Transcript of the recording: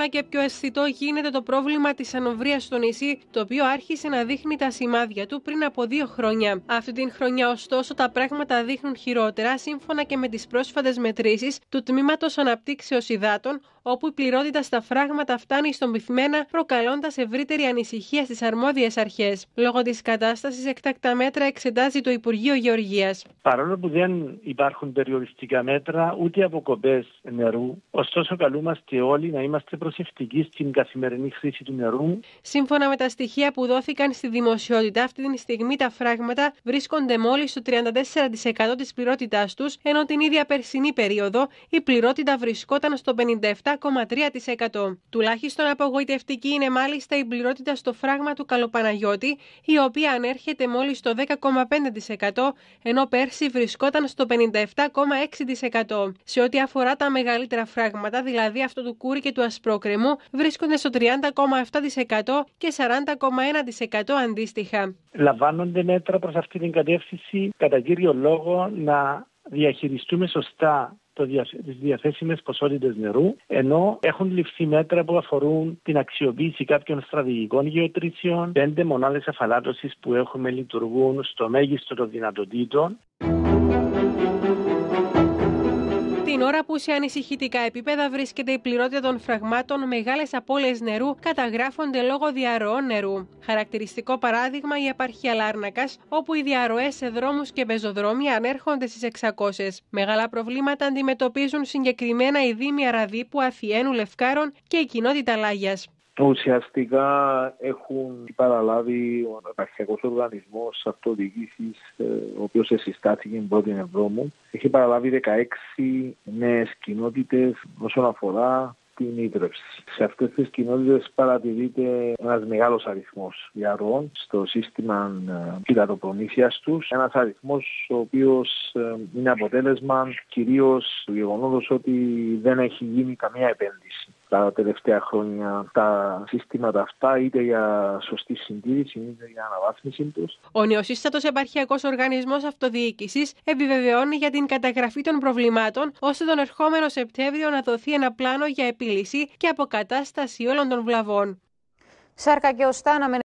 έντονα και πιο αισθητό γίνεται το πρόβλημα της ανοβρίας στο νησί, το οποίο άρχισε να δείχνει τα σημάδια του πριν από 2 χρόνια. Αυτή την χρονιά, ωστόσο, τα πράγματα δείχνουν χειρότερα, σύμφωνα και με τις πρόσφατες μετρήσεις του Τμήματος Αναπτύξεως Υδάτων, όπου η πληρότητα στα φράγματα φτάνει στον πυθμένα, προκαλώντας ευρύτερη ανησυχία στις αρμόδιες αρχές. Λόγω της κατάστασης, έκτακτα μέτρα εξετάζει το Υπουργείο Γεωργίας. Παρόλο που δεν υπάρχουν περιοριστικά μέτρα ούτε αποκοπές νερού, ωστόσο καλούμαστε όλοι να είμαστε προσεκτικοί στην καθημερινή χρήση του νερού. Σύμφωνα με τα στοιχεία που δόθηκαν στη δημοσιότητα, αυτή τη στιγμή τα φράγματα βρίσκονται μόλις στο 34% της πληρότητάς τους, ενώ την ίδια περσινή περίοδο η πληρότητα βρισκόταν στο 57,3%. Τουλάχιστον απογοητευτική είναι μάλιστα η πληρότητα στο φράγμα του Καλοπαναγιώτη, η οποία ανέρχεται μόλις στο 10,5%, ενώ πέρσι βρισκόταν στο 57,6%. Σε ό,τι αφορά τα μεγαλύτερα φράγματα, δηλαδή αυτό του Κούρη και του Ασπρόκρεμου, βρίσκονται στο 30,7% και 40,1% αντίστοιχα. Λαμβάνονται μέτρα προς αυτή την κατεύθυνση, κατά κύριο λόγο να διαχειριστούμε σωστά τις διαθέσιμες ποσότητες νερού, ενώ έχουν ληφθεί μέτρα που αφορούν την αξιοποίηση κάποιων στρατηγικών γεωτρήσεων. 5 μονάδες αφαλάτωσης που έχουμε λειτουργούν στο μέγιστο των δυνατοτήτων. Την ώρα που σε ανησυχητικά επίπεδα βρίσκεται η πληρότητα των φραγμάτων, μεγάλες απώλειες νερού καταγράφονται λόγω διαρροών νερού. Χαρακτηριστικό παράδειγμα η επαρχία Λάρνακας, όπου οι διαρροές σε δρόμους και πεζοδρόμια ανέρχονται στις 600. Μεγάλα προβλήματα αντιμετωπίζουν συγκεκριμένα οι δήμοι Αραδίπου, Αθιένου, Λευκάρων και η κοινότητα Λάγιας. Ουσιαστικά έχουν παραλάβει ο Επαρχιακός Οργανισμός Αυτοδιοίκησης, ο οποίος συστάθηκε την 1η Εβδόμου. Έχει παραλάβει 16 νέες κοινότητες όσον αφορά την ίδρυυση. Σε αυτές τις κοινότητες παρατηρείται ένας μεγάλος αριθμός διαρροών στο σύστημα υδατοπρομήθειας τους. Ένας αριθμός ο οποίος είναι αποτέλεσμα κυρίως του γεγονότος ότι δεν έχει γίνει καμία επένδυση τα τελευταία χρόνια τα συστήματα αυτά, είτε για σωστή συντήρηση είτε για αναβάθμιση τους. Ο νεοσύστατος Επαρχιακός Οργανισμός Αυτοδιοίκησης επιβεβαιώνει για την καταγραφή των προβλημάτων, ώστε τον ερχόμενο Σεπτέμβριο να δοθεί ένα πλάνο για επίλυση και αποκατάσταση όλων των βλαβών. Σάρκα και οστά